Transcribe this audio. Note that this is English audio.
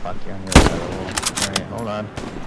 fuck, you're on the other side of the wall. Alright, hold on.